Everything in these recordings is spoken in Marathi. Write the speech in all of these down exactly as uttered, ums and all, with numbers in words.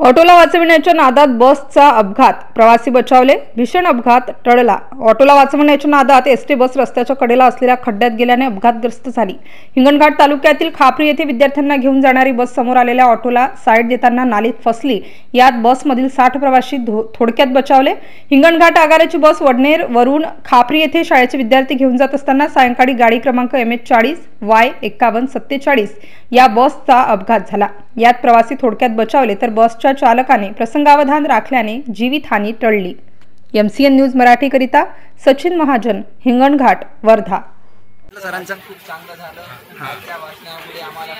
ऑटोला वाचविण्याच्या नादात बसचा अपघात, प्रवासी बचावले, भीषण अपघात टळला। ऑटोला वाचविण्याच्या नादात एसटी बस रस्त्याच्या कडेला असलेल्या खड्ड्यात गेल्याने अपघातग्रस्त झाली। हिंगणघाट तालुक्यातील खापरी येथे विद्यार्थ्यांना घेऊन जाणारी बस समोर आलेल्या ऑटोला साईड देताना नालीत फसली। यात बसमधील साठ प्रवासी थोडक्यात बचावले। हिंगणघाट आगाराची बस वडनेर वरून खापरी येथे शाळेचे विद्यार्थी घेऊन जात असताना सायंकाळी गाडी क्रमांक एम एच चाळीस वाय एक्कावन्न सत्तेचाळीस या बसचा अपघात झाला। यात प्रवासी थोडक्यात बचावले तर बसच्या चालकाने प्रसंगावधान राखल्याने जीवितहानी टळली। एमसीएन न्यूज मराठी करिता सचिन महाजन, हिंगणघाट, वर्धा। सरांचं खूप चांगलं झालं। त्या भाषणामुळे आम्हाला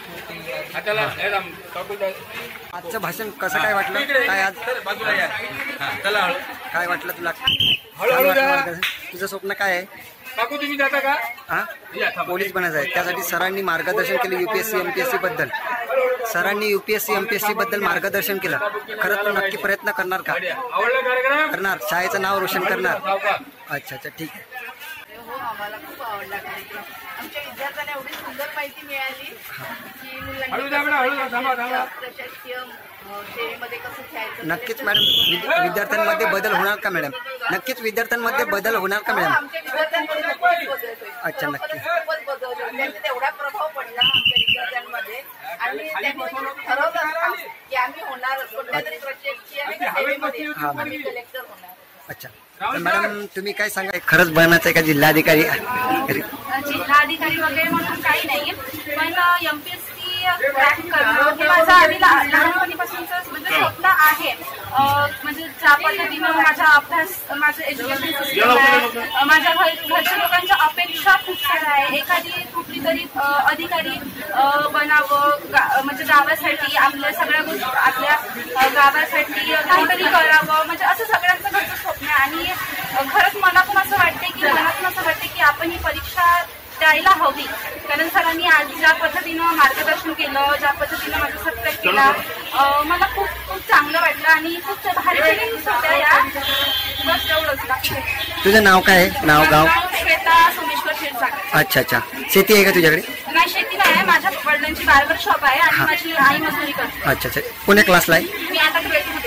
आजचं भाषण कसं काय वाटलं? काय आज काय वाटलं तुला? तुझं स्वप्न काय आहे? काकू तुम्ही जाता का? हा, पोलीस बनायचं आहे। त्यासाठी सरांनी मार्गदर्शन केलं यूपीएससी एमपीएससी बद्दल। सरांनी यूपीएससी एमपीएससी बद्दल मार्गदर्शन केलं। खरंच तू नक्की प्रयत्न करणार का? करणार, शाळेचं नाव रोशन करणार। अच्छा अच्छा, ठीक आहे। हो, आम्हाला खूप आवडला कार्यक्रम। आमच्या विद्यार्थ्यांना एवढी सुंदर माहिती मिळाली की मुलांना प्रशासकीय सेवेमध्ये कसं खेळायचं। नक्कीच मॅडम, विद्यार्थ्यांमध्ये बदल होणार का मॅडम? नक्कीच विद्यार्थ्यांमध्ये बदल होणार का मॅडम? आमच्या विद्यार्थ्यांमध्ये खूपच बदल होईल। अच्छा, नक्की खूपच बदल होईल। त्यांनी तेवढा प्रभाव पडला आमच्या विद्यार्थ्यांमध्ये आणि त्यांनी ठरवलं की आम्ही होणार कुठल्या तरी प्रशासकीय सेवेमध्ये आम्ही कलेक्टर होणार। अच्छा, तर मॅडम तुम्ही काय सांगा, खरंच बनायचं आहे का जिल्हाधिकारी? जिल्हाधिकारी वगैरे म्हणून काही नाही, पण एमपीएससी क्रॅक करणं हे माझं आधी लहानपणीपासूनच म्हणजे स्वप्न आहे। म्हणजे ज्या पद्धतीनं माझा अभ्यास, माझं एज्युकेशन सिस्टम आहे, माझ्या घरच्या लोकांच्या अपेक्षा खूप साऱ्या आहे। एखादी कुठली तरी अधिकारी बनावं, म्हणजे गावासाठी आपल्या सगळ्या गोष्टी, आपल्या गावासाठी काहीतरी करावं, म्हणजे असं सगळ्यांचं घरचं स्वप्न आहे। आणि खरंच मनातून असं वाटते की मनातून असं वाटते की आपण ही परीक्षा द्यायला हवी। कारण सरांनी आज ज्या पद्धतीनं मार्गदर्शन केलं, ज्या पद्धतीनं माझा सत्कार केला, मला खूप खूप चांगलं वाटलं आणि खूप भारी फिलिंग्स होत्या या। बस एवढंच। तुझं नाव काय आहे? नाव गाव? श्वेता सोमेश्वर क्षीरसागर। अच्छा अच्छा, शेती आहे का तुझ्याकडे? नाही, शेती नाही आहे। माझ्या वडिलांची बार्बर शॉप आहे आणि माझी आई मजुरी करते। अच्छा अच्छा, कोण्या क्लासला आहे? मी आता